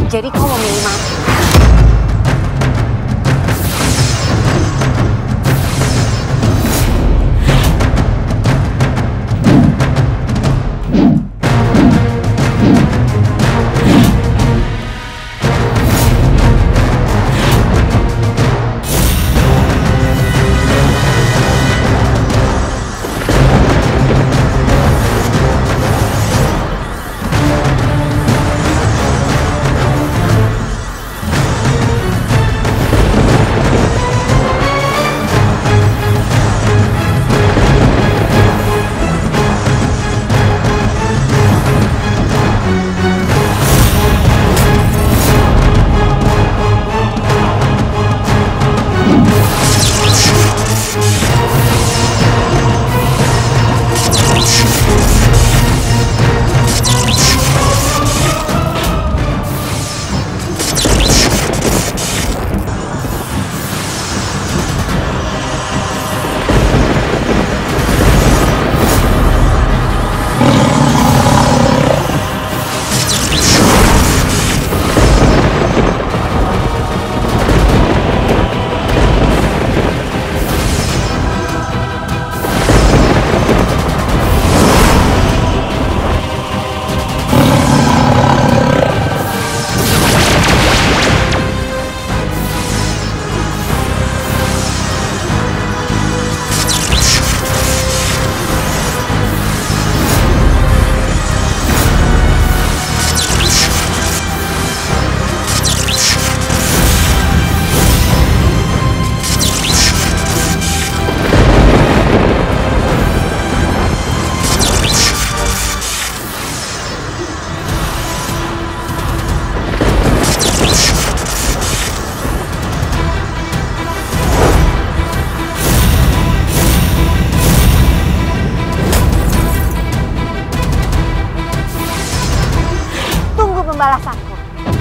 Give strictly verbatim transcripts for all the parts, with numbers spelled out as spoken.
Jadi kau memilih mati? Balasanku.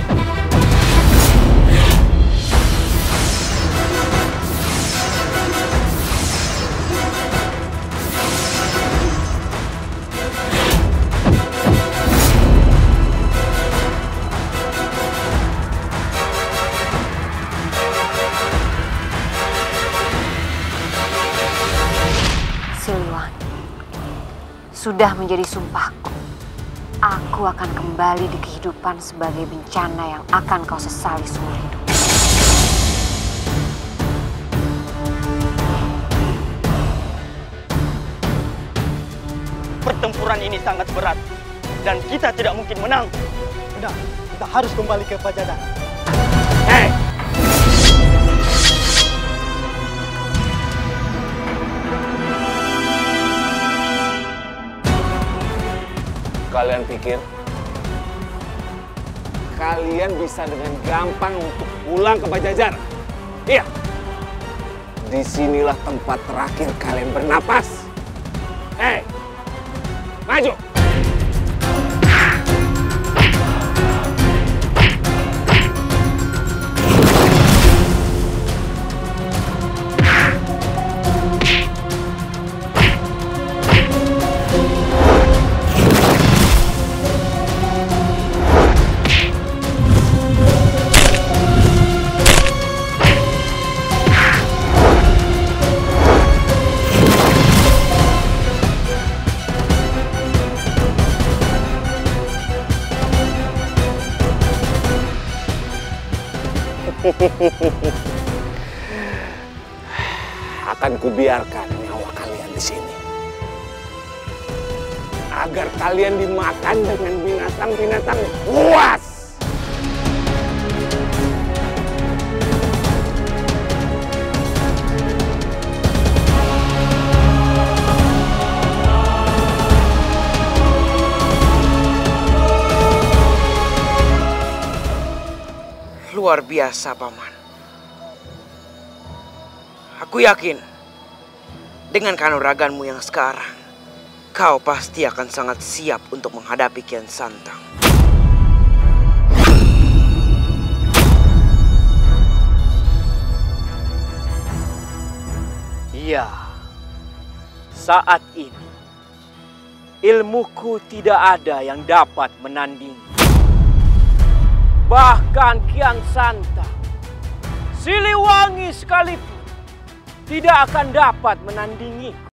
Siliwangi, sudah menjadi sumpahku. Aku akan kembali di kehidupan sebagai bencana yang akan kau sesali seumur hidup. Pertempuran ini sangat berat dan kita tidak mungkin menang. Benar, kita harus kembali ke Pajajaran. Hei! Kalian pikir kalian bisa dengan gampang untuk pulang ke Pajajaran? Iya. Disinilah tempat terakhir kalian bernapas. Hei, maju! Akan kubiarkan nyawa kalian di sini agar kalian dimakan dengan binatang-binatang buas. Luar biasa, Paman. Aku yakin dengan kanuraganmu yang sekarang, kau pasti akan sangat siap untuk menghadapi Kian Santang. Iya, saat ini ilmuku tidak ada yang dapat menandingi. Bahkan Kian Santang, Siliwangi sekalipun tidak akan dapat menandingiku.